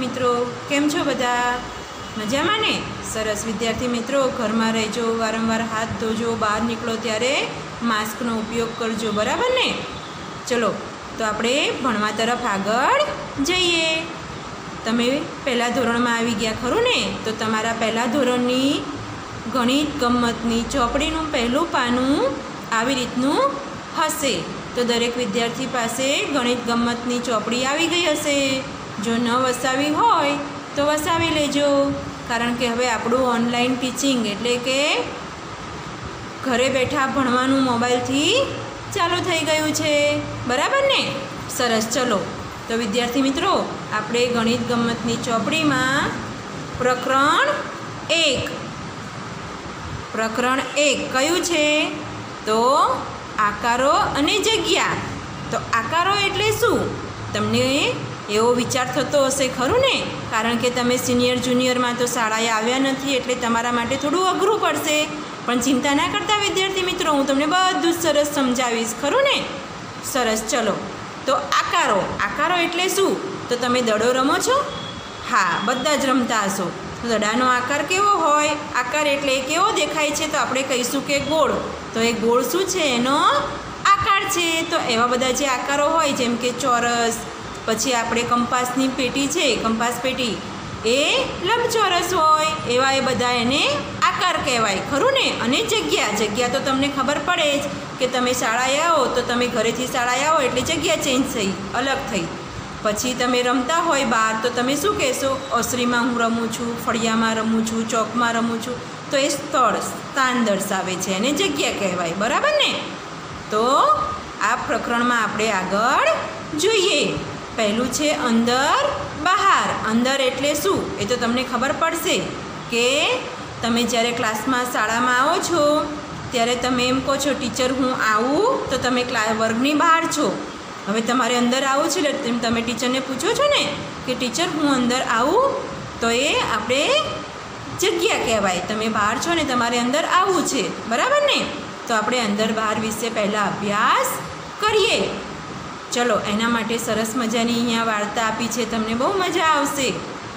મિત્રો, કેમ છો બધા? મજામાં ને? સરસ. વિદ્યાર્થી મિત્રો, ઘરમાં રહેજો, વારંવાર હાથ ધોજો, બહાર નીકળો ત્યારે માસ્કનો ઉપયોગ કરજો, બરાબર ને? ચલો તો આપણે ભણવા તરફ આગળ જઈએ. તમે પહેલા ધોરણમાં આવી ગયા ખરું ને? તો તમારા પહેલા ધોરણની ગણિત ગમ્મતની ચોપડીનું પહેલું પાનું આવી રીતનું હશે. તો દરેક વિદ્યાર્થી પાસે ગણિત ગમ્મતની ચોપડી આવી ગઈ હશે. જો ન વસાવી હોય તો વસાવી લેજો, કારણ કે હવે આપણું ઓનલાઈન ટીચિંગ એટલે કે ઘરે બેઠા ભણવાનું મોબાઈલથી ચાલુ થઈ ગયું છે, બરાબર ને? સરસ. ચલો તો વિદ્યાર્થી મિત્રો, આપણે ગણિત ગમ્મતની ચોપડીમાં પ્રકરણ 1 કયું છે? તો આકારો અને જગ્યા. તો આકારો એટલે શું? તમને એવો વિચાર થતો હશે ખરું ને? કારણ કે તમે સિનિયર જુનિયરમાં તો શાળાએ આવ્યા નથી, એટલે તમારા માટે થોડું અઘરું પડશે. પણ ચિંતા ના કરતા વિદ્યાર્થી મિત્રો, હું તમને બધું જ સરસ સમજાવીશ, ખરું ને? સરસ. ચલો તો આકારો એટલે શું? તો તમે દડો રમો છો? હા, બધા જ રમતા હશો. તો દડાનો આકાર કેવો હોય? આકાર એટલે કેવો દેખાય છે? તો આપણે કહીશું કે ગોળ. તો એ ગોળ શું છે? એનો આકાર છે. તો એવા બધા જે આકારો હોય, જેમ કે ચોરસ, પછી આપણે કંપાસની પેટી છે, કંપાસ પેટી, એ લંબચોરસ હોય, એવા એ બધા એને આકાર કહેવાય, ખરું ને? અને જગ્યા તો તમને ખબર પડે જ કે તમે શાળાએ આવો તો તમે ઘરેથી શાળાએ આવો એટલે જગ્યા ચેન્જ થઈ, અલગ થઈ. પછી તમે રમતા હોય બહાર તો તમે શું કહેશો? ઓસરીમાં હું રમું છું, ફળિયામાં રમું છું, ચોકમાં રમું છું. તો એ સ્થાન દર્શાવે છે, એને જગ્યા કહેવાય, બરાબર ને? તો આ પ્રકરણમાં આપણે આગળ જોઈએ. પહેલું છે અંદર બહાર. અંદર એટલે શું? એ તો તમને ખબર પડશે કે તમે જ્યારે ક્લાસમાં શાળામાં આવો છો ત્યારે તમે એમ કહો છો, ટીચર હું આવું, તો તમે વર્ગની બહાર છો. હવે તમારે અંદર આવવું છે એટલે તમે ટીચરને પૂછો છો ને કે ટીચર હું અંદર આવું, તો એ આપણે જગ્યા કહેવાય. તમે બહાર છો ને તમારે અંદર આવવું છે, બરાબર ને? તો આપણે અંદર બહાર વિશે પહેલાં અભ્યાસ કરીએ. ચલો, એના માટે સરસ મજાની અહીંયા વાર્તા આપી છે, તમને બહુ મજા આવશે.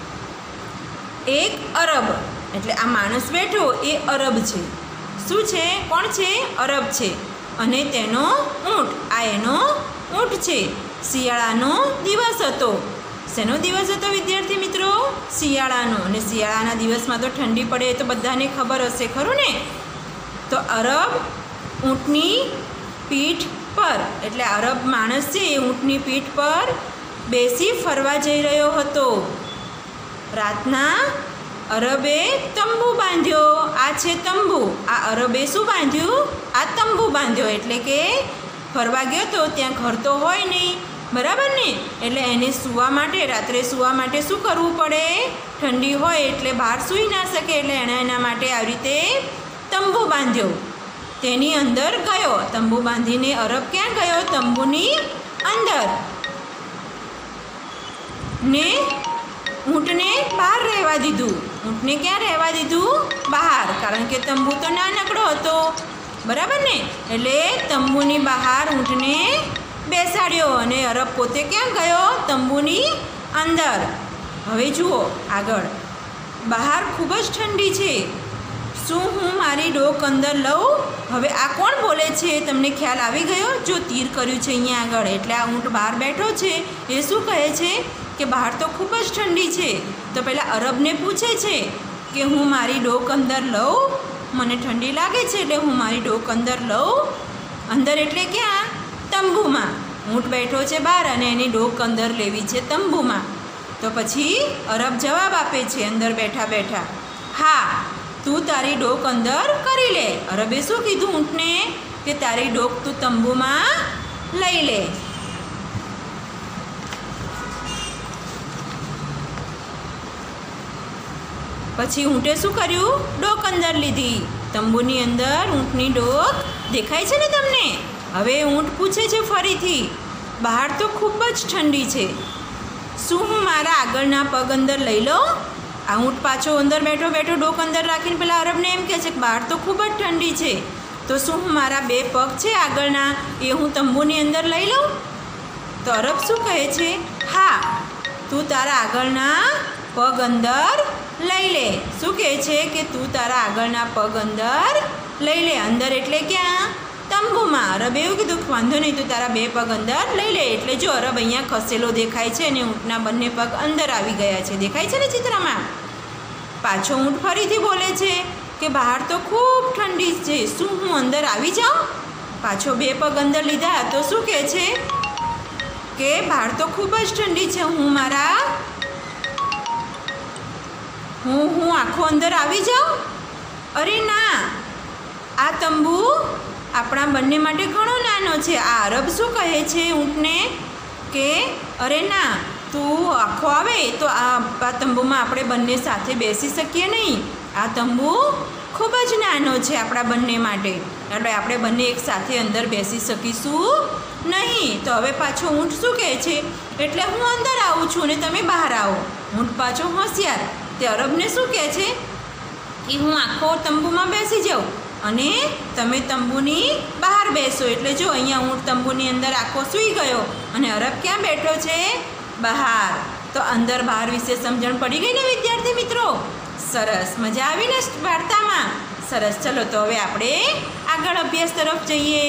એક અરબ, એટલે આ માણસ બેઠો એ અરબ છે. શું છે? કોણ છે? અરબ છે. અને તેનો ઊંટ, આ એનો ઊંટ છે. શિયાળાનો દિવસ હતો. શેનો દિવસ હતો વિદ્યાર્થી મિત્રો? શિયાળાનો. અને શિયાળાના દિવસમાં તો ઠંડી પડે એ તો બધાને ખબર હશે, ખરું ને? તો અરબ ઊંટની પીઠ પર, એટલે અરબ માણસ છે એ ઊંટની પીઠ પર બેસી ફરવા જઈ રહ્યો હતો. રાતના અરબે તંબુ બાંધ્યો. આ છે તંબુ. આ અરબે શું બાંધ્યું? આ તંબુ બાંધ્યો. એટલે કે ફરવા ગયો તો ત્યાં ઘર તો હોય નહીં, બરાબર ને? એટલે એને સૂવા માટે, રાત્રે સૂવા માટે શું કરવું પડે? ઠંડી હોય એટલે બહાર સૂઈ ના શકે, એટલે એણે એના માટે આવી રીતે તંબુ બાંધ્યો. તેની અંદર ગયો. તંબુ બાંધીને અરબ ક્યાં ગયો? તંબુની અંદર. ને ઊંટને બહાર રહેવા દીધું. ઊંટને ક્યાં રહેવા દીધું? બહાર. કારણ કે તંબુ તો નાનકડો હતો, બરાબર ને? એટલે તંબુની બહાર ઊંટને બેસાડ્યો અને અરબ પોતે ક્યાં ગયો? તંબુની અંદર. હવે જુઓ આગળ. બહાર ખૂબ જ ઠંડી છે. શું હું મારી ડોક અંદર લઉં? હવે આ કોણ બોલે છે? તમને ખ્યાલ આવી ગયો? જો તીર કર્યું છે અહીંયા આગળ, એટલે આ ઊંટ બહાર બેઠો છે. એ શું કહે છે કે બહાર તો ખૂબ જ ઠંડી છે. તો પહેલાં અરબને પૂછે છે કે હું મારી ડોક અંદર લઉં? મને ઠંડી લાગે છે એટલે હું મારી ડોક અંદર લઉં. અંદર એટલે ક્યાં? તંબુમાં. ઊંટ બેઠો છે બહાર અને એની ડોક અંદર લેવી છે તંબુમાં. તો પછી અરબ જવાબ આપે છે અંદર બેઠા બેઠા, હા, તું તારી ડોક અંદર કરી લે. અરબે શું કીધું ઊંટને? કે તારી ડોક તું તંબુમાં લઈ લે. પછી ઊંટે શું કર્યું? ડોક અંદર લીધી. તંબુની અંદર ઊંટની ડોક દેખાય છે ને તમને? હવે ઊંટ પૂછે છે ફરીથી, બહાર તો ખૂબ જ ઠંડી છે, શું હું મારા આગળના પગ અંદર લઈ લઉં? આ ઊંટ પાછો અંદર બેઠો બેઠો ડોક અંદર રાખીને પેલા અરબને એમ કહે છે કે બહાર તો ખૂબ જ ઠંડી છે, તો શું હું મારા 2 પગ છે આગળના એ હું તંબુની અંદર લઈ લઉં? તો અરબ શું કહે છે? હા, તું તારા આગળના પગ અંદર લઈ લે. શું કહે છે કે તું તારા આગળના પગ અંદર લઈ લે. અંદર એટલે ક્યાં? તંબુમાં. અરબ એવું કીધું કે વાંધો નહીં, તું તારા 2 પગ અંદર લઈ લે. એટલે જો અરબ અહીંયા ખસેલો દેખાય છે અને ઊંટના બંને પગ અંદર આવી ગયા છે. દેખાય છે ને ચિત્રમાં? પાછો ઊંટ ફરીથી બોલે છે કે બહાર તો ખૂબ ઠંડી છે, શું હું અંદર આવી જાઉં? પાછો 2 પગ અંદર લીધા તો શું કહે છે કે બહાર તો ખૂબ જ ઠંડી છે, હું આખો અંદર આવી જાઉં? અરે ના, આ તંબુ આપણા બંને માટે ઘણો નાનો છે. આ અરબ શું કહે છે ઊંટને કે અરે ના, તું આખો આવે તો આ તંબુમાં આપણે બંને સાથે બેસી શકીએ નહીં. આ તંબુ ખૂબ જ નાનો છે આપણા બંને માટે, એટલે આપણે બંને એક સાથે અંદર બેસી શકીશું નહીં. તો હવે પાછો ઊંટ શું કહે છે? એટલે હું અંદર આવું છું અને તમે બહાર આવો. ઊંટ પાછો હોશિયાર, તે અરબને શું કહે છે કે હું આખો તંબુમાં બેસી જાઉં અને તમે તંબુની બહાર બેસો. એટલે જો અહીંયા ઊંટ તંબુની અંદર આખો સૂઈ ગયો અને અરબ ક્યાં બેઠો છે? બહાર. તો અંદર બહાર વિશે સમજણ પડી ગઈ ને વિદ્યાર્થી મિત્રો? સરસ, મજા આવી ને વાર્તામાં? સરસ. ચલો તો હવે આપણે આગળ અભ્યાસ તરફ જઈએ.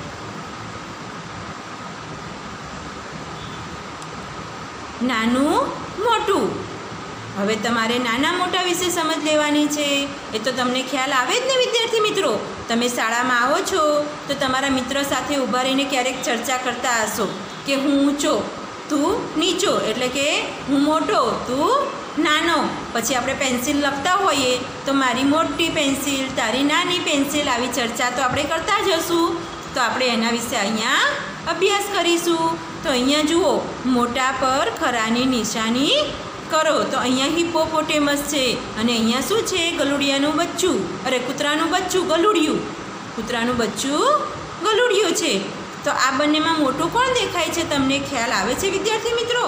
નાનું મોટું. હવે તમારે નાના મોટા વિશે સમજ લેવાની છે. એ તો તમને ખ્યાલ આવે જ ને વિદ્યાર્થી મિત્રો? તમે શાળામાં આવો છો તો તમારા મિત્ર સાથે ઊભા રહીને ક્યારેક ચર્ચા કરતા હશો કે હું ઊંચો, તું નીચો, એટલે કે હું મોટો, તું નાનો. પછી આપણે પેન્સિલ લખતા હોઈએ તો મારી મોટી પેન્સિલ, તારી નાની પેન્સિલ, આવી ચર્ચા તો આપણે કરતા જ હશું. તો આપણે એના વિશે અહીંયા અભ્યાસ કરીશું. તો અહીંયા જુઓ, મોટા પર ખરાની નિશાની કરો. તો અહીંયા હિપ્પોપોટેમસ છે અને અહીંયા શું છે? ગલુડિયાનું બચ્ચું, અરે કૂતરાનું બચ્ચું, ગલુડિયું. કૂતરાનું બચ્ચું ગલુડિયું છે. તો આ બંનેમાં મોટું કોણ દેખાય છે? તમને ખ્યાલ આવે છે વિદ્યાર્થી મિત્રો?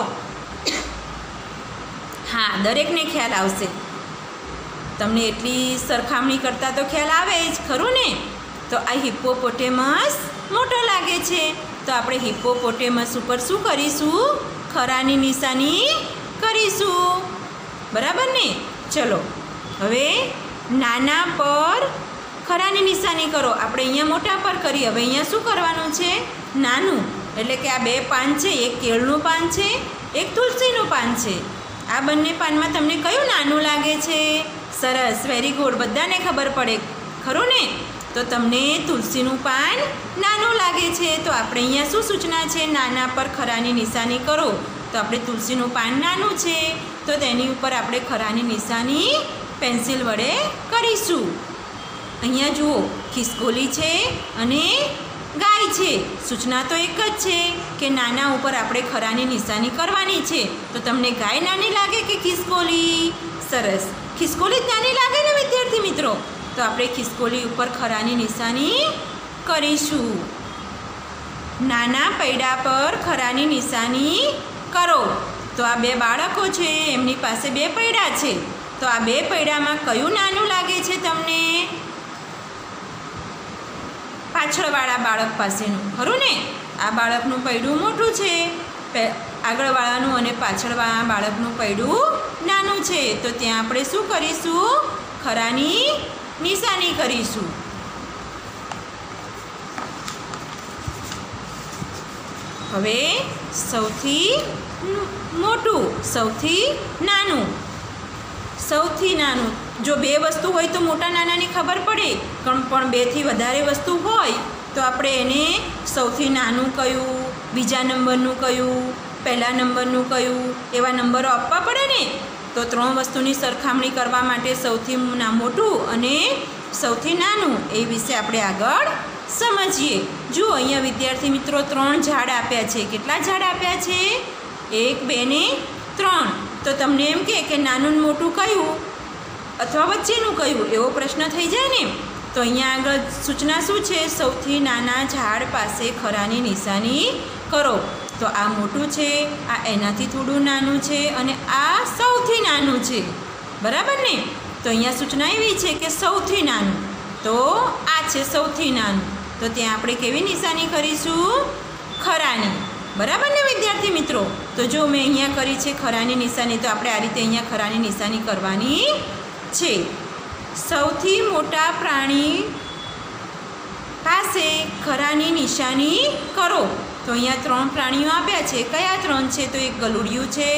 હા, દરેકને ખ્યાલ આવશે. તમને એટલી સરખામણી કરતાં તો ખ્યાલ આવે જ ખરું ને? તો આ હિપ્પોપોટેમસ મોટો લાગે છે. તો આપણે હિપ્પોપોટેમસ ઉપર શું કરીશું? ખરાની નિશાની કરીશું. બરાબર ને? ચલો હવે નાના પર ખરાની નિશાની કરો. આપણે અહીંયા મોટા પર કરીએ. હવે અહીંયા શું કરવાનું છે? નાનું. એટલે કે આ 2 પાન છે, એક કેળનું પાન છે, એક તુલસીનું પાન છે. આ બંને પાનમાં તમને કયું નાનું લાગે છે? સરસ, વેરી ગુડ. બધાને ખબર પડે ખરું ને? તો તમને તુલસીનું પાન નાનું લાગે છે. તો આપણે અહીંયા શું સૂચના છે? નાના પર ખરાની નિશાની કરો. તો આપણે તુલસીનું પાન નાનું છે તો તેની ઉપર આપણે ખરાની નિશાની પેન્સિલ વડે કરીશું. અહીંયા જુઓ, ખિસકોલી છે અને ગાય છે. સૂચના તો એક જ છે કે નાના ઉપર આપણે ખરાની નિશાની કરવાની છે. તો તમને ગાય નાની લાગે કે ખિસકોલી? સરસ, ખિસકોલી જ નાની લાગે ને વિદ્યાર્થી મિત્રો? તો આપણે ખિસકોલી ઉપર ખરાની નિશાની કરીશું. નાના પૈડા પર ખરાની નિશાની કરો. તો આ 2 બાળકો છે, એમની પાસે 2 પૈડા છે. તો આ 2 પૈડામાં કયું નાનું લાગે છે તમને? પાછળવાળા બાળક પાસેનું, ખરું ને? આ બાળકનું પૈડું મોટું છે, આગળવાળાનું અને પાછળવાળા બાળકનું પૈડું નાનું છે. તો ત્યાં આપણે શું કરીશું? ખરાની નિશાની કરીશું. હવે સૌથી મોટું, સૌથી નાનું. સૌથી નાનું. જો 2 વસ્તુ હોય તો મોટા નાનાની ખબર પડે, પણ 2થી વધારે વસ્તુ હોય તો આપણે એને સૌથી નાનું કયું, બીજા નંબરનું કયું, પહેલા નંબરનું કયું, એવા નંબરો આપવા પડે ને? તો 3 વસ્તુની સરખામણી કરવા માટે સૌથી મોટું અને સૌથી નાનું એ વિશે આપણે આગળ સમજીએ. જુઓ અહીંયા વિદ્યાર્થી મિત્રો 3 ઝાડ આપ્યા છે. કેટલા ઝાડ આપ્યા છે? 1, 2 ને 3. તો તમને એમ કે નાનું ને મોટું કયું અથવા વચ્ચેનું કયું, એવો પ્રશ્ન થઈ જાય ને? તો અહીંયા આગળ સૂચના શું છે? સૌથી નાના ઝાડ પાસે ખરાની નિશાની કરો. તો આ મોટું છે, આ એનાથી થોડું નાનું છે અને આ સૌથી નાનું છે. બરાબર ને? તો અહીંયા સૂચના એવી છે કે સૌથી નાનું. તો આ છે સૌથી નાનું. તો ત્યાં આપણે કેવી નિશાની કરીશું? ખરાની. બરાબર ને વિદ્યાર્થી મિત્રો? તો જો મેં અહીંયા કરી છે ખરાની નિશાની, તો આપણે આ રીતે અહીંયા ખરાની નિશાની કરવાની છે. સૌથી મોટા પ્રાણી પાસે ખરાની નિશાની કરો. તો અહીંયા 3 પ્રાણીઓ આપ્યા છે. કયા 3 છે? તો એક ગલુડિયું છે,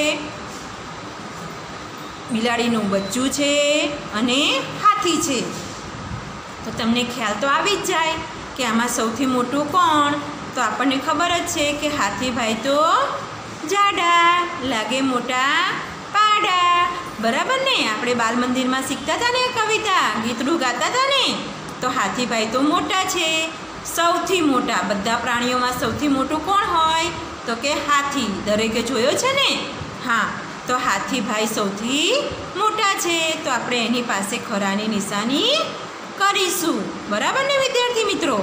બિલાડીનું બચ્ચું છે અને હાથી છે. તો તમને ખ્યાલ તો આવી જ જાય કે આમાં સૌથી મોટું કોણ? તો આપણને ખબર જ છે કે હાથીભાઈ તો જાડા, લાગે મોટા પાડા. બરાબર ને? આપણે બાલ મંદિરમાં શીખતા હતા ને કવિતા, ગીતડું ગાતા હતા ને. તો હાથીભાઈ તો મોટા છે, સૌથી મોટા. બધા પ્રાણીઓમાં સૌથી મોટું કોણ હોય? તો કે હાથી. દરેકે જોયો છે ને? હા, તો હાથીભાઈ સૌથી મોટા છે. તો આપણે એની પાસે ખરાની નિશાની કરીશું. બરાબર ને વિદ્યાર્થી મિત્રો?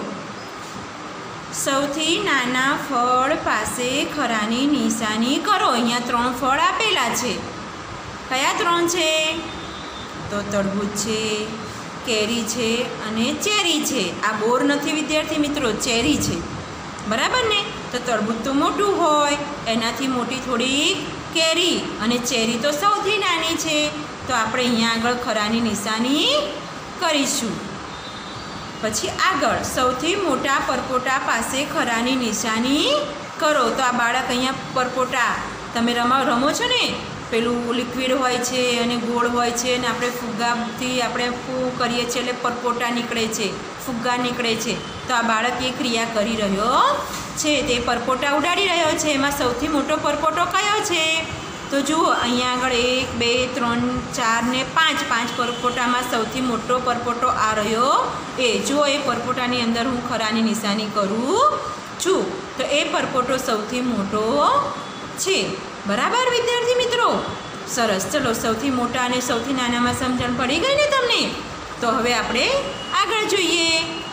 સૌથી નાના ફળ પાસે ખરાની નિશાની કરો. અહીંયા 3 ફળ આપેલા છે. કયા 3 છે? તો તરબૂચ છે, કેરી છે અને ચેરી છે. આ બોર નથી વિદ્યાર્થી મિત્રો, ચેરી છે. બરાબર ને? તો તરબૂચ તો મોટું હોય, એનાથી મોટી થોડી કેરી, અને ચેરી તો સૌથી નાની છે. તો આપણે અહીંયા આગળ ખરાની નિશાની કરીશું. પછી આગળ સૌથી મોટા પરપોટા પાસે ખરાની નિશાની કરો. તો આ બાળક અહીંયા પરપોટા તમે રમો છો ને, પેલું લિક્વિડ હોય છે અને ગોળ હોય છે, અને આપણે ફુગ્ગાથી આપણે ફૂ કરીએ છીએ એટલે પરપોટા નીકળે છે, ફુગ્ગા નીકળે છે. તો આ બાળક એ ક્રિયા કરી રહ્યો છે, તે પરપોટા ઉડાડી રહ્યો છે. એમાં સૌથી મોટો પરપોટો કયો છે? તો જુઓ અહીંયા આગળ 1 2 3 4 ને 5 પરપોટામાં સૌથી મોટો પરપોટો આ રહ્યો. જો એ પરપોટાની અંદર હું ખરાની નિશાની કરું છું, તો એ પરપોટો સૌથી મોટો છે. બરાબર વિદ્યાર્થી મિત્રો? સરસ. ચલો, સૌથી મોટા અને સૌથી નાનામાં સમજણ પડી ગઈ ને તમને? તો હવે આપણે આગળ જોઈએ.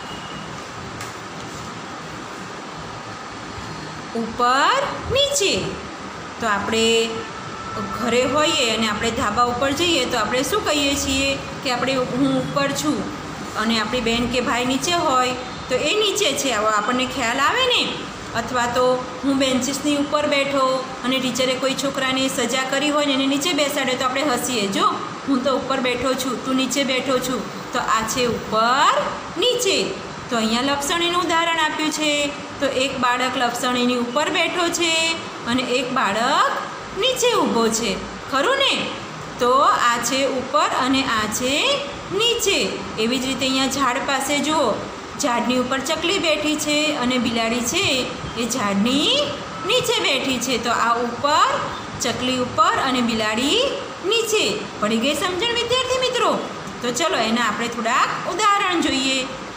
ઉપર નીચે. તો આપણે ઘરે હોઈએ અને આપણે ધાબા ઉપર જઈએ તો આપણે શું કહીએ છીએ કે આપણે હું ઉપર છું અને આપણી બહેન કે ભાઈ નીચે હોય તો એ નીચે છે. આપણને ખ્યાલ આવે ને? અથવા તો હું બેન્ચીસની ઉપર બેઠો અને ટીચરે કોઈ છોકરાને સજા કરી હોય ને એને નીચે બેસાડે તો આપણે હસીએ, જો હું તો ઉપર બેઠો છું, તું નીચે બેઠો છું. તો આ છે ઉપર નીચે. તો અહીંયા લપસણીનું ઉદાહરણ આપ્યું છે. તો એક બાળક લપસણીની ઉપર બેઠો છે અને એક બાળક નીચે ઊભો છે. ખરું ને? તો આ છે ઉપર અને આ છે નીચે. એવી જ રીતે અહીંયા ઝાડ પાસે જુઓ, ઝાડની ઉપર ચકલી બેઠી છે અને બિલાડી છે એ ઝાડની નીચે બેઠી છે. તો આ ઉપર, ચકલી ઉપર અને બિલાડી નીચે. પડી ગઈ સમજણ વિદ્યાર્થી મિત્રો? તો ચલો એના આપણે થોડાક ઉદાહરણ જોઈએ.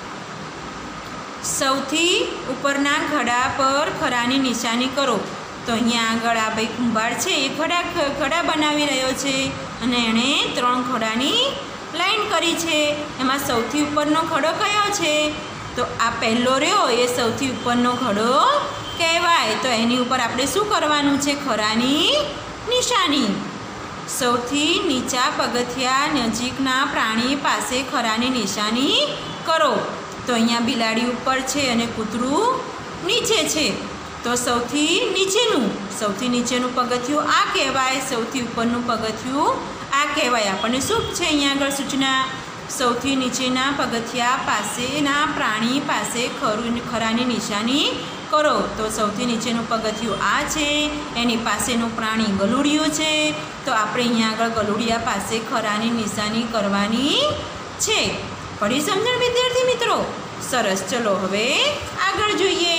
સૌથી ઉપરના ખડા પર ખરાની નિશાની કરો. તો અહીંયા આગળ આ ભાઈ કુંભાર છે એ ખડા બનાવી રહ્યો છે અને એણે 3 ખડાની લાઈન કરી છે. એમાં સૌથી ઉપરનો ખડો કયો છે? તો આ પહેલો રહ્યો એ સૌથી ઉપરનો ખડો કહેવાય. તો એની ઉપર આપણે શું કરવાનું છે? ખરાની નિશાની. સૌથી નીચા પગથિયા નજીકના પ્રાણી પાસે ખરાની નિશાની કરો. તો અહીંયા બિલાડી ઉપર છે અને કૂતરું નીચે છે. તો સૌથી નીચેનું પગથિયું આ કહેવાય, સૌથી ઉપરનું પગથિયું આ કહેવાય. આપણને શું છે અહીંયા આગળ સૂચના? સૌથી નીચેના પગથિયા પાસેના પ્રાણી પાસે ખરાની નિશાની કરો. તો સૌથી નીચેનું પગથિયું આ છે, એની પાસેનું પ્રાણી ગલુડિયું છે. તો આપણે અહીંયા આગળ ગલુડિયા પાસે ખરાની નિશાની કરવાની છે. પડી સમજણ વિદ્યાર્થી મિત્રો? સરસ. ચલો હવે આગળ જોઈએ.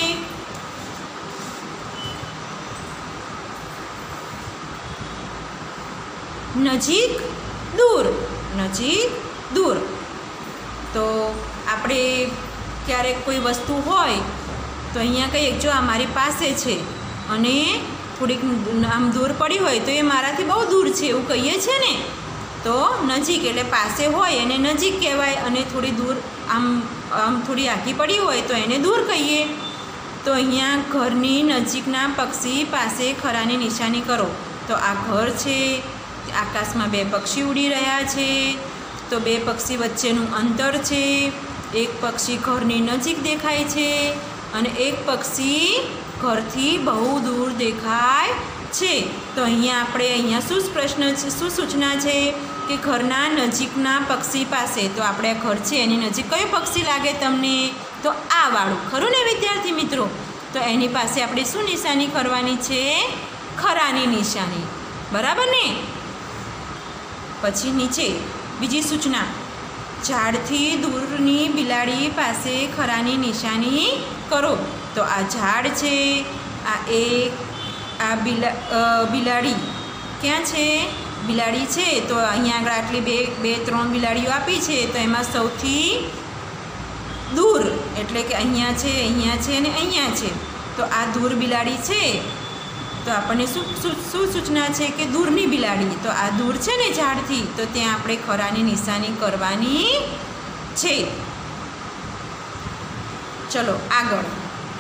નજીક દૂર. તો આપણે ક્યારેક કોઈ વસ્તુ હોય તો અહીંયા કહીએ જો આ મારી પાસે છે અને થોડીક આમ દૂર પડી હોય તો એ મારાથી બહુ દૂર છે એવું કહીએ છીએ ને. તો નજીક એટલે પાસે હોય એને નજીક કહેવાય અને થોડી દૂર આમ થોડી આઘી પડી હોય તો એને દૂર કહીએ. તો અહીંયા ઘરની નજીકના પક્ષી પાસે ખરાની નિશાની કરો. તો આ ઘર છે, આકાશમાં 2 પક્ષી ઉડી રહ્યા છે. તો 2 પક્ષી વચ્ચેનું અંતર છે. એક પક્ષી ઘરની નજીક દેખાય છે અને એક પક્ષી ઘરથી બહુ દૂર દેખાય છે. તો અહીંયા શું પ્રશ્ન છે, શું સૂચના છે કે ઘરના નજીકના પક્ષી પાસે. તો આપણે ઘર છે એની નજીક કયું પક્ષી લાગે તમને? તો આ વાળું, ખરું ને વિદ્યાર્થી મિત્રો? તો એની પાસે આપણે શું નિશાની કરવાની છે? ખરાની નિશાની, બરાબર ને? પછી નીચે બીજી સૂચના, ઝાડથી દૂરની બિલાડી પાસે ખરાની નિશાની કરો. તો આ ઝાડ છે, આ બિલાડી ક્યાં છે? બિલાડી છે. તો અહીંયા આગળ આટલી બે ત્રણ બિલાડીઓ આપી છે. તો એમાં સૌથી દૂર એટલે કે અહીંયા છે અને અહીંયા છે. તો આ દૂર બિલાડી છે. તો આપણને શું સૂચના છે કે દૂરની બિલાડી. તો આ દૂર છે ને ઝાડથી, તો ત્યાં આપણે ખરાની નિશાની કરવાની છે. ચલો આગળ,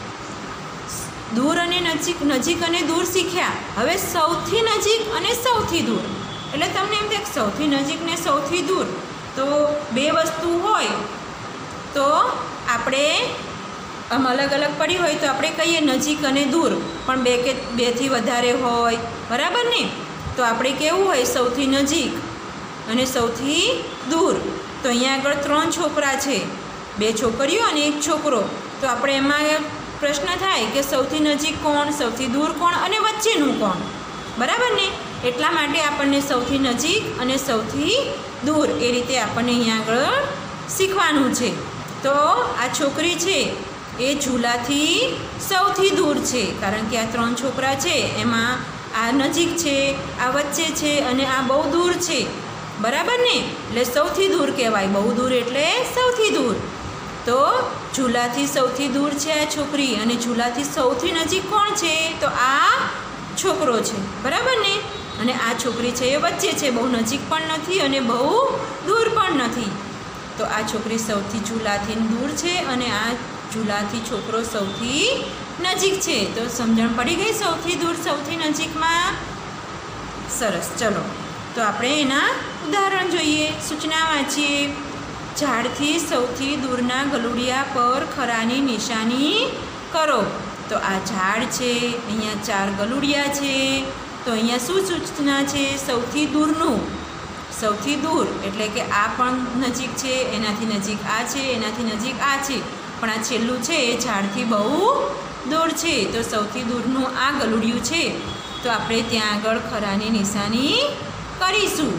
દૂર અને નજીક અને દૂર શીખ્યા. હવે સૌથી નજીક અને સૌથી દૂર. એટલે તમને એમ થાય સૌથી નજીક ને સૌથી દૂર, તો બે વસ્તુ હોય તો આપણે આમ અલગ અલગ પડી હોય તો આપણે કહીએ નજીક અને દૂર. પણ બેથી વધારે હોય, બરાબર ને? તો આપણે કેવું હોય? સૌથી નજીક અને સૌથી દૂર. તો અહીંયા આગળ 3 છોકરા છે, 2 છોકરીઓ અને 1 છોકરો. તો આપણે એમાં પ્રશ્ન થાય કે સૌથી નજીક કોણ, સૌથી દૂર કોણ અને વચ્ચેનું કોણ, બરાબર ને? એટલા માટે આપણને સૌથી નજીક અને સૌથી દૂર એ રીતે આપણને અહીંયા આગળ શીખવાનું છે. તો આ છોકરી છે એ ઝૂલાથી સૌથી દૂર છે, કારણ કે આ 3 છોકરા છે એમાં આ નજીક છે, આ વચ્ચે છે અને આ બહુ દૂર છે, બરાબર ને? એટલે સૌથી દૂર કહેવાય. બહુ દૂર એટલે સૌથી દૂર. તો ઝૂલાથી સૌથી દૂર છે આ છોકરી અને ઝૂલાથી સૌથી નજીક કોણ છે? તો આ છોકરો છે, બરાબર ને? અને આ છોકરી છે એ વચ્ચે છે, બહુ નજીક પણ નથી અને બહુ દૂર પણ નથી. તો આ છોકરી સૌથી ઝૂલાથી દૂર છે અને આ ઝૂલાથી છોકરો સૌથી નજીક છે. તો સમજણ પડી ગઈ સૌથી દૂર સૌથી નજીકમાં? સરસ. ચલો તો આપણે એના ઉદાહરણ જોઈએ, સૂચના વાંચીએ. ઝાડથી સૌથી દૂરના ગલુડિયા પર ખરાની નિશાની કરો. તો આ ઝાડ છે, અહીંયા 4 ગલુડિયા છે. તો અહીંયા શું સૂચના છે? સૌથી દૂરનું. સૌથી દૂર એટલે કે આ પણ નજીક છે, એનાથી નજીક આ છે, એનાથી નજીક આ છે, પણ આ છેલ્લું છે એ ઝાડથી બહુ દૂર છે. તો સૌથી દૂરનું આ ગલુડિયું છે. તો આપણે ત્યાં આગળ ખરાની નિશાની કરીશું.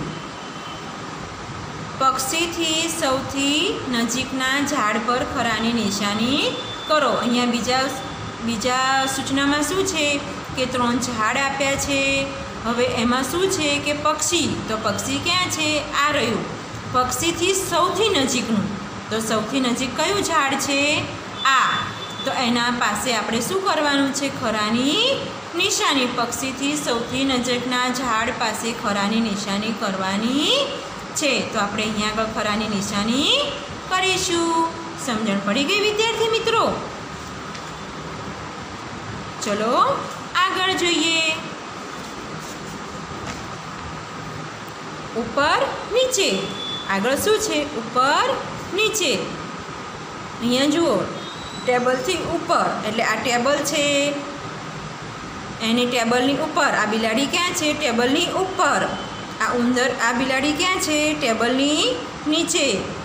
પક્ષીથી સૌથી નજીકના ઝાડ પર ખરાની નિશાની કરો. અહીંયા બીજા સૂચનામાં શું છે કે 3 ઝાડ આપ્યા છે. હવે એમાં શું છે કે પક્ષી. તો પક્ષી ક્યાં છે? આ રહ્યું. પક્ષીથી સૌથી નજીકનું. તો સૌથી નજીક કયું ઝાડ છે? આ. તો એના પાસે આપણે શું કરવાનું છે? ખરાની નિશાની. પક્ષીથી સૌથી નજીકના ઝાડ પાસે ખરાની નિશાની કરવાની છે. તો આપણે અહીંયા આગળ ખરાની નિશાની કરીશું. સમજણ પડી ગઈ વિદ્યાર્થી મિત્રો? ચલો આગળ જોઈએ. ઉપર નીચે. આગળ શું છે? ઉપર નીચે. અહીંયા જુઓ, ટેબલથી ઉપર એટલે આ ટેબલ છે, એની ટેબલની ઉપર આ બિલાડી ક્યાં છે? ટેબલની ઉપર. આ ઉંદર, આ બિલાડી ક્યાં છે? ટેબલની નીચે.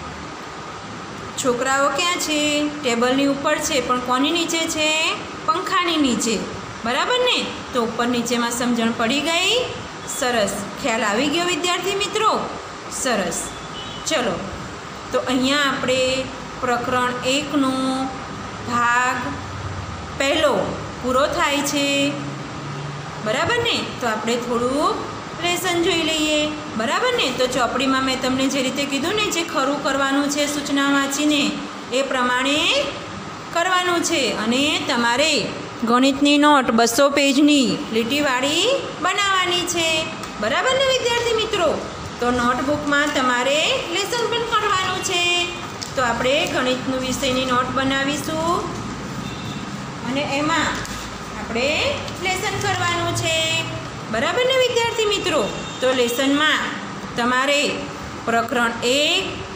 છોકરાઓ ક્યાં છે? ટેબલની ઉપર છે, પણ કોની નીચે છે? પંખાની નીચે, બરાબર ને? તો ઉપર નીચેમાં સમજણ પડી ગઈ? સરસ. ખ્યાલ આવી ગયો વિદ્યાર્થી મિત્રો? સરસ. ચલો તો અહીંયા આપણે પ્રકરણ 1નો ભાગ 1 પૂરો થાય છે, બરાબર ને? તો આપણે થોડું લેસન જોઈ લઈએ, બરાબર ને? તો ચોપડીમાં મેં તમને જે રીતે કીધું ને, જે ખરું કરવાનું છે સૂચના વાંચીને એ પ્રમાણે કરવાનું છે. અને તમારે ગણિતની નોટ 200 પેજની લીટીવાળી બનાવવાની છે, બરાબર ને વિદ્યાર્થી મિત્રો? તો નોટબુકમાં તમારે લેસન પણ કરવાનું છે. તો આપણે ગણિતનું વિષયની નોટ બનાવીશું અને એમાં આપણે લેસન કરવાનું છે, બરાબર ને વિદ્યાર્થી મિત્રો? તો લેસનમાં તમારે પ્રકરણ 1,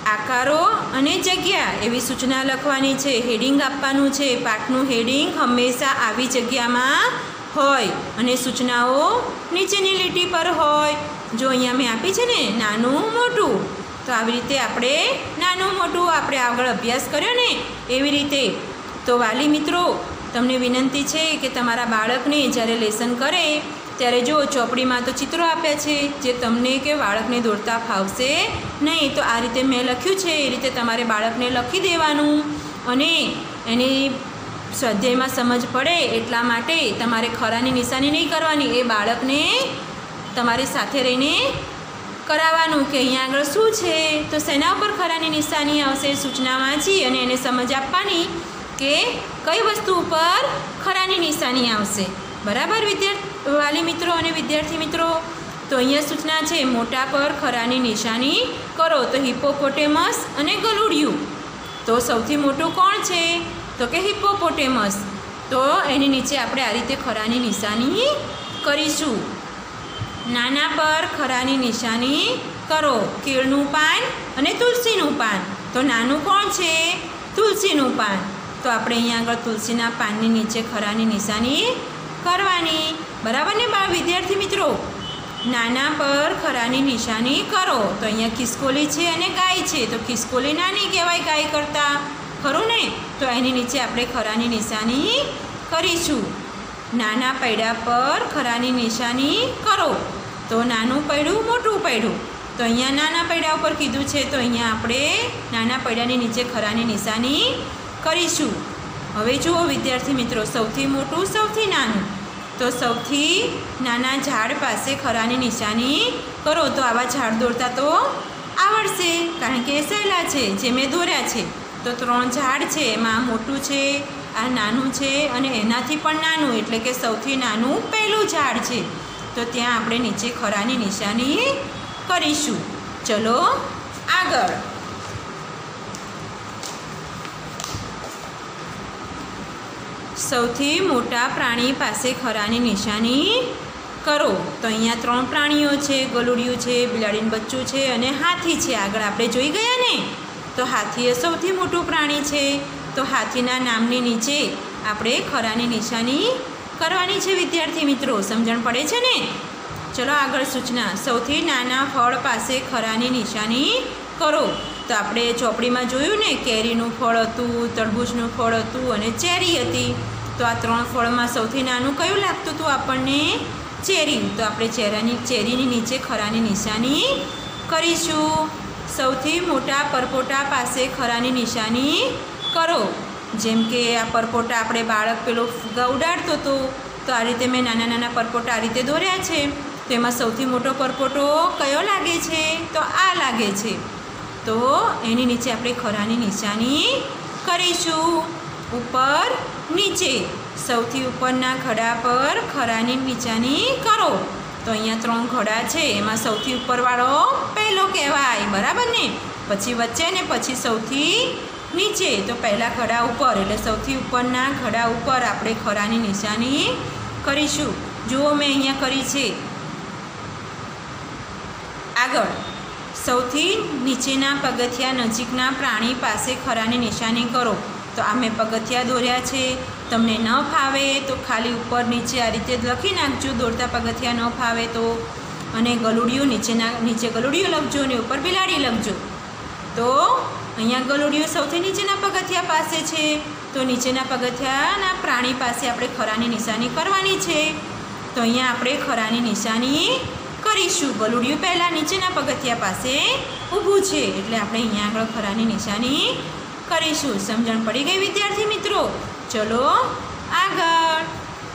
આકારો અને જગ્યા એવી સૂચના લખવાની છે. હેડિંગ આપવાનું છે. પાઠનું હેડિંગ હંમેશા આવી જગ્યામાં હોય અને સૂચનાઓ નીચેની લીટી પર હોય. જો અહીંયા મેં આપી છે ને નાનું મોટું, તો આવી રીતે આપણે નાનું મોટું આપણે આગળ અભ્યાસ કર્યો ને એવી રીતે. તો વાલી મિત્રો, તમને વિનંતી છે કે તમારા બાળકને જ્યારે લેસન કરે ત્યારે જો ચોપડીમાં તો ચિત્રો આપ્યા છે જે તમને કે બાળકને દોરતા ફાવશે નહીં, તો આ રીતે મેં લખ્યું છે એ રીતે તમારે બાળકને લખી દેવાનું અને એની સ્વાધ્યાયમાં સમજ પડે એટલા માટે તમારે ખરાની નિશાની નહીં કરવાની. એ બાળકને તમારી સાથે રહીને કરાવવાનું કે અહીંયા આગળ શું છે, તો શેના ઉપર ખરાની નિશાની આવશે સૂચના વાંચી અને એને સમજ આપવાની કે કઈ વસ્તુ ઉપર ખરાની નિશાની આવશે. બરાબર વાલી મિત્રો અને વિદ્યાર્થી મિત્રો? તો અહીંયા સૂચના છે મોટા પર ખરાની નિશાની કરો. તો હિપ્પોપોટેમસ અને ગલુડિયું. તો સૌથી મોટું કોણ છે? તો કે હિપ્પોપોટેમસ. તો એની નીચે આપણે આ રીતે ખરાની નિશાની કરીશું. નાના પર ખરાની નિશાની કરો. કેળનું પાન અને તુલસીનું પાન. તો નાનું કોણ છે? તુલસીનું પાન. તો આપણે અહીંયા આગળ તુલસીના પાનની નીચે ખરાની નિશાની કરવાની. બરાબર ને વિદ્યાર્થી મિત્રો? નાના પર ખરાની નિશાની કરો. તો અહીંયા ખિસકોલી છે અને ગાય છે. તો ખિસકોલી નાની કહેવાય ગાય કરતાં, ખરું ને? તો એની નીચે આપણે ખરાની નિશાની કરીશું. નાના પૈડા પર ખરાની નિશાની કરો. તો નાનું પૈડું મોટું પૈડું. તો અહીંયા નાના પૈડા ઉપર કીધું છે, તો અહીંયા આપણે નાના પૈડાની નીચે ખરાની નિશાની કરીશું. હવે જુઓ વિદ્યાર્થી મિત્રો, સૌથી મોટું સૌથી નાનું. તો સૌથી નાના ઝાડ પાસે ખરાની નિશાની કરો. તો આવા ઝાડ દોરતા તો આવડશે કારણ કે એ સહેલા છે જે મેં દોર્યા છે. તો 3 ઝાડ છે, એમાં મોટું છે, આ નાનું છે અને એનાથી પણ નાનું, એટલે કે સૌથી નાનું પહેલું ઝાડ છે. તો ત્યાં આપણે નીચે ખરાની નિશાની કરીશું. ચલો આગળ. સૌથી મોટા પ્રાણી પાસે ખરાની નિશાની કરો. તો અહીંયા 3 પ્રાણીઓ છે, ગલુડિયું છે, બિલાડીનું બચ્ચું છે અને હાથી છે. આગળ આપણે જોઈ ગયા ને? તો હાથી એ સૌથી મોટું પ્રાણી છે. તો હાથીના નામની નીચે આપણે ખરાની નિશાની કરવાની છે વિદ્યાર્થી મિત્રો. સમજણ પડે છે ને? ચલો આગળ સૂચના. સૌથી નાના ફળ પાસે ખરાની નિશાની કરો. તો આપણે ચોપડીમાં જોયું ને, કેરીનું ફળ હતું, તરબૂચનું ફળ હતું અને ચેરી હતી. તો આ 3 ફળમાં સૌથી નાનું કયું લાગતું હતું આપણને? ચેરી. તો આપણે ચેરીની નીચે ખરાની નિશાની કરીશું. સૌથી મોટા પરપોટા પાસે ખરાની નિશાની કરો. જેમ કે આ પરપોટા આપણે બાળક પેલો ફુગ્ગા ઉડાડતો હતો, તો આ રીતે મેં નાના નાના પરપોટા આ રીતે દોર્યા છે. તો એમાં સૌથી મોટો પરપોટો કયો લાગે છે? તો આ લાગે છે. તો એની નીચે આપણે ખરાની નિશાની કરીશું. ઉપર નીચે સૌથી ઉપરના ઘડા પર ખરાની નિશાની કરો. તો અહીંયા 3 ઘડા છે, એમાં સૌથી ઉપરવાળો પહેલો કહેવાય. બરાબર ને? પછી વચ્ચે ને પછી સૌથી નીચે. તો પહેલાં ઘડા ઉપર એટલે સૌથી ઉપરના ઘડા ઉપર આપણે ખરાની નિશાની કરીશું. જુઓ મેં અહીંયા કરી છે. આગળ. સૌથી નીચેના પગથિયા નજીકના પ્રાણી પાસે ખરાની નિશાની કરો. તો આ મેં પગથિયા દોર્યા છે. તમને ન ફાવે તો ખાલી ઉપર નીચે આ રીતે લખી નાખજો. દોરતા પગથિયા ન ફાવે તો. અને ગલુડિયું નીચે ગલુડિયું લખજો અને ઉપર બિલાડી લખજો. તો અહીંયા ગલુડિયું સૌથી નીચેના પગથિયા પાસે છે. તો નીચેના પગથિયાના પ્રાણી પાસે આપણે ખરાની નિશાની કરવાની છે. તો અહીંયા આપણે ખરાની નિશાની કરીશું. ગલુડિયું પહેલાં નીચેના પગથિયા પાસે ઊભું છે એટલે આપણે અહીંયા આગળ ખરાની નિશાની કરીશું. સમજણ પડી ગઈ વિદ્યાર્થી મિત્રો? ચલો આગળ.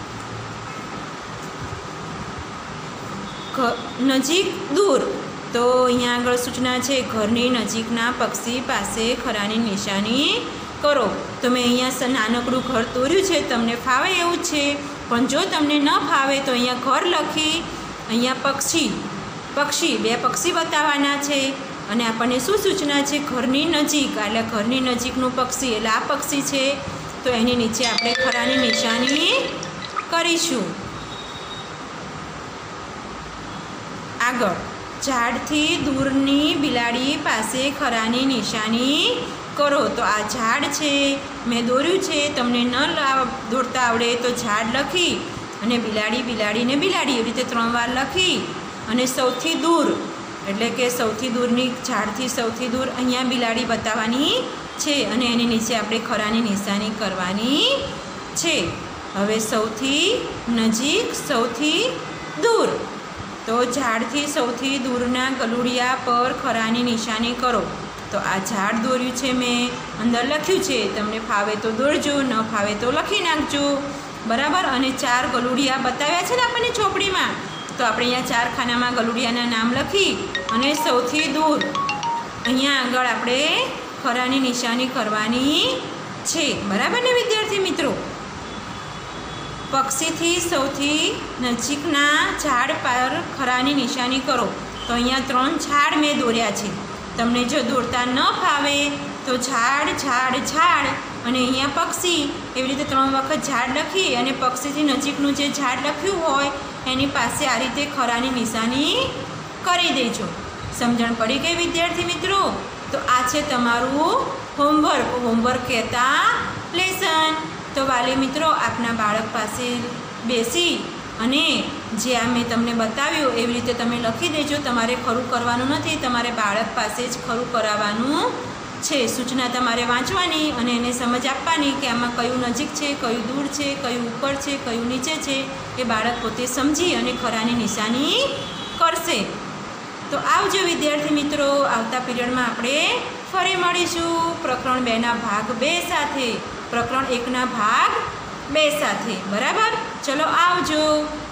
નજીક દૂર. તો અહીંયા આગળ સૂચના છે ઘરની નજીકના પક્ષી પાસે ખરાની નિશાની કરો. તો મેં અહીંયા નાનકડું ઘર દોર્યું છે, તમને ફાવે એવું છે. પણ જો તમને ન ફાવે તો અહીંયા ઘર લખી અહીંયા પક્ષી 2 પક્ષી બતાવવાના છે. અને આપણને શું સૂચના છે? ઘરની નજીક, એટલે ઘરની નજીકનું પક્ષી એટલે આ પક્ષી છે. તો એની નીચે આપણે ખરાની નિશાની કરીશું. આગળ. ઝાડથી દૂરની બિલાડી પાસે ખરાની નિશાની કરો. તો આ ઝાડ છે, મેં દોર્યું છે. તમને ન દોરતા આવડે તો ઝાડ લખી અને બિલાડી બિલાડીને બિલાડી એવી રીતે 3 વાર લખી અને સૌથી દૂર એટલે કે સૌથી દૂરની ઝાડથી સૌથી દૂર અહીંયા બિલાડી બતાવવાની છે અને એની નીચે આપણે ખરાની નિશાની કરવાની છે. હવે સૌથી નજીક સૌથી દૂર, તો ઝાડથી સૌથી દૂરના ગલુડિયા પર ખરાની નિશાની કરો. તો આ ઝાડ દોર્યું છે, મેં અંદર લખ્યું છે. તમને ફાવે તો દોરજો, ન ફાવે તો લખી નાખજો, બરાબર. અને 4 ગલુડિયા બતાવ્યા છે ને આપણને ચોપડીમાં, તો આપણે અહીંયા 4 ખાનામાં ગલુડિયાના નામ લખી અને સૌથી દૂર અહીંયા આગળ આપણે ખરાની નિશાની કરવાની છે, બરાબર ને વિદ્યાર્થી મિત્રો. પક્ષીથી સૌથી નજીકના ઝાડ પર ખરાની નિશાની કરો. તો અહીંયા 3 ઝાડ મેં દોર્યા છે. તમને જો દોરતા ન ફાવે તો ઝાડ ઝાડ ઝાડ અને અહીંયા પક્ષી એવી રીતે 3 વખત ઝાડ લખી અને પક્ષીથી નજીકનું જે ઝાડ લખ્યું હોય એની પાસે આ રીતે ખરાની નિશાની કરી દેજો. સમજણ પડી ગઈ વિદ્યાર્થી મિત્રો? તો આ છે તમારું હોમવર્ક કહેતા લેસન. તો વાલી મિત્રો, આપના બાળક પાસે બેસી અને જે આ મેં તમને બતાવ્યું એવી રીતે તમે લખી દેજો. તમારે ખરું કરવાનું નથી, તમારે બાળક પાસે જ ખરું કરાવવાનું છે. સૂચના તમારે વાંચવાની અને એને સમજ આપવાની કે આમાં કયું નજીક છે, કયું દૂર છે, કયું ઉપર છે, કયું નીચે છે, એ બાળક પોતે સમજી અને ખરાની નિશાની કરશે. તો આવજો વિદ્યાર્થી મિત્રો. આવતા પીરિયડમાં આપણે ફરી મળીશું પ્રકરણ 2ના ભાગ 2 સાથે, પ્રકરણ 1ના ભાગ 2 સાથે, બરાબર. ચલો આવજો.